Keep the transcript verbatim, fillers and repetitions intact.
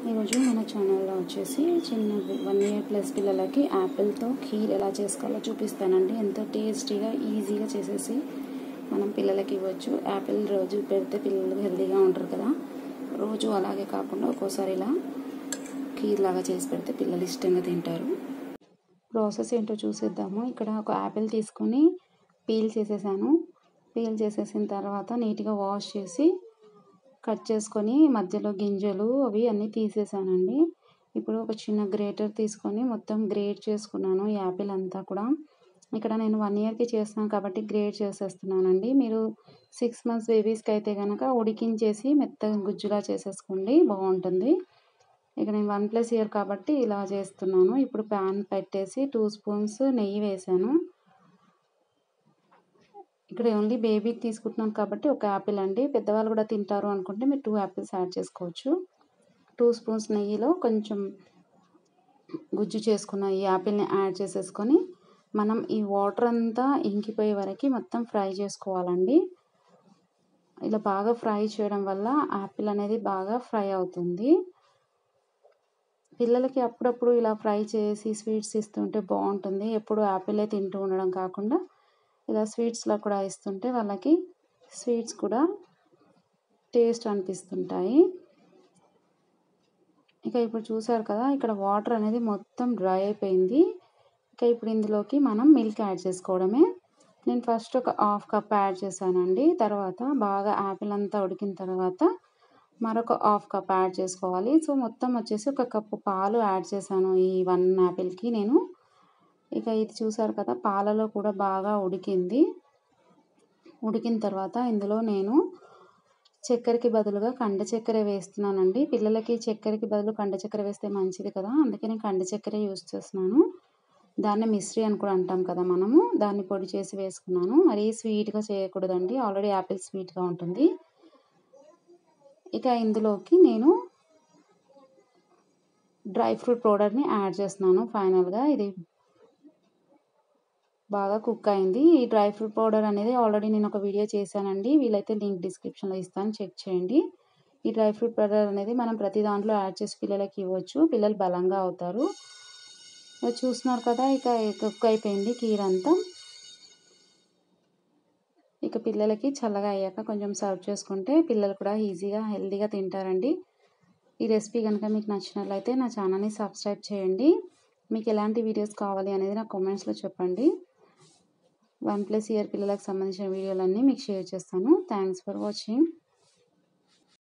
ఈరోజు మన ఛానల్లో వచ్చేసి చిన్న వన్ ఇయర్ ప్లస్ పిల్లలకి యాపిల్తో ఖీర్ ఎలా చేసుకోవాలో చూపిస్తానండి. ఎంతో టేస్టీగా ఈజీగా చేసేసి మనం పిల్లలకి ఇవ్వచ్చు. యాపిల్ రోజు పెడితే పిల్లలు హెల్తీగా ఉంటారు కదా. రోజు అలాగే కాకుండా ఒక్కోసారి ఇలా ఖీర్ లాగా చేసి పెడితే పిల్లలు ఇష్టంగా తింటారు. ప్రాసెస్ ఏంటో చూసేద్దాము. ఇక్కడ ఒక యాపిల్ తీసుకొని పీల్ చేసేసాను. పీల్ చేసేసిన తర్వాత నీట్గా వాష్ చేసి కట్ చేసుకొని మధ్యలో గింజలు అవి అన్నీ తీసేసానండి. ఇప్పుడు ఒక చిన్న గ్రేటర్ తీసుకొని మొత్తం గ్రేట్ చేసుకున్నాను ఈ యాపిల్ అంతా కూడా. ఇక్కడ నేను వన్ ఇయర్కి చేస్తున్నాను కాబట్టి గ్రేట్ చేసేస్తున్నానండి. మీరు సిక్స్ మంత్స్ బేబీస్కి అయితే కనుక ఉడికించేసి మెత్తగా గుజ్జులా చేసేసుకోండి, బాగుంటుంది. ఇక నేను వన్ ప్లస్ ఇయర్ కాబట్టి ఇలా చేస్తున్నాను. ఇప్పుడు ప్యాన్ పెట్టేసి టూ స్పూన్స్ నెయ్యి వేసాను. ఇక్కడ ఓన్లీ బేబీకి తీసుకుంటున్నాను కాబట్టి ఒక యాపిల్ అండి. పెద్దవాళ్ళు కూడా తింటారు అనుకుంటే మీరు టూ యాపిల్స్ యాడ్ చేసుకోవచ్చు. టూ స్పూన్స్ నెయ్యిలో కొంచెం గుజ్జు చేసుకున్న ఈ యాపిల్ని యాడ్ చేసేసుకొని మనం ఈ వాటర్ అంతా ఇంకిపోయే వరకు మొత్తం ఫ్రై చేసుకోవాలండి. ఇలా బాగా ఫ్రై చేయడం వల్ల యాపిల్ అనేది బాగా ఫ్రై అవుతుంది. పిల్లలకి అప్పుడప్పుడు ఇలా ఫ్రై చేసి స్వీట్స్ ఇస్తుంటే బాగుంటుంది. ఎప్పుడు యాపిలే తింటూ ఉండడం కాకుండా ఇలా స్వీట్స్లో కూడా ఇస్తుంటే వాళ్ళకి స్వీట్స్ కూడా టేస్ట్ అనిపిస్తుంటాయి. ఇక ఇప్పుడు చూసారు కదా, ఇక్కడ వాటర్ అనేది మొత్తం డ్రై అయిపోయింది. ఇక ఇప్పుడు ఇందులోకి మనం మిల్క్ యాడ్ చేసుకోవడమే. నేను ఫస్ట్ ఒక హాఫ్ కప్ యాడ్ చేశానండి. తర్వాత బాగా యాపిల్ అంతా ఉడికిన తర్వాత మరొక హాఫ్ కప్ యాడ్ చేసుకోవాలి. సో మొత్తం వచ్చేసి ఒక కప్పు పాలు యాడ్ చేశాను ఈ వన్ యాపిల్కి నేను. ఇక ఇది చూసారు కదా, పాలలో కూడా బాగా ఉడికింది. ఉడికిన తర్వాత ఇందులో నేను చక్కెరకి బదులుగా కండ చక్కెర వేస్తున్నానండి. పిల్లలకి చక్కెరకి బదులు కండ చక్కెర వేస్తే మంచిది కదా, అందుకే నేను కండ చక్కెర యూజ్ చేస్తున్నాను. దాన్ని మిశ్రీ అని కూడా అంటాం కదా మనము. దాన్ని పొడి చేసి వేసుకున్నాను. మరీ స్వీట్గా చేయకూడదండి, ఆల్రెడీ యాపిల్ స్వీట్గా ఉంటుంది. ఇక ఇందులోకి నేను డ్రై ఫ్రూట్ పౌడర్ని యాడ్ చేస్తున్నాను. ఫైనల్గా ఇది బాగా కుక్ అయింది. ఈ డ్రై ఫ్రూట్ పౌడర్ అనేది ఆల్రెడీ నేను ఒక వీడియో చేశానండి. వీలైతే లింక్ డిస్క్రిప్షన్లో ఇస్తాను, చెక్ చేయండి. ఈ డ్రై ఫ్రూట్ పౌడర్ అనేది మనం ప్రతి దాంట్లో యాడ్ చేసి పిల్లలకి ఇవ్వచ్చు. పిల్లలు బలంగా అవుతారు. చూస్తున్నారు కదా, ఇక కుక్ అయిపోయింది కీర్ అంతా. ఇక పిల్లలకి చల్లగా అయ్యాక కొంచెం సర్వ్ చేసుకుంటే పిల్లలు కూడా ఈజీగా హెల్తీగా తింటారండి. ఈ రెసిపీ కనుక మీకు నచ్చినట్లయితే నా ఛానల్ని సబ్స్క్రైబ్ చేయండి. మీకు ఎలాంటి వీడియోస్ కావాలి అనేది నా కామెంట్స్లో చెప్పండి. వన్ ప్లస్ ఇయర్ పిల్లలకు సంబంధించిన వీడియోలన్నీ మీకు షేర్ చేస్తాను. Thanks for watching.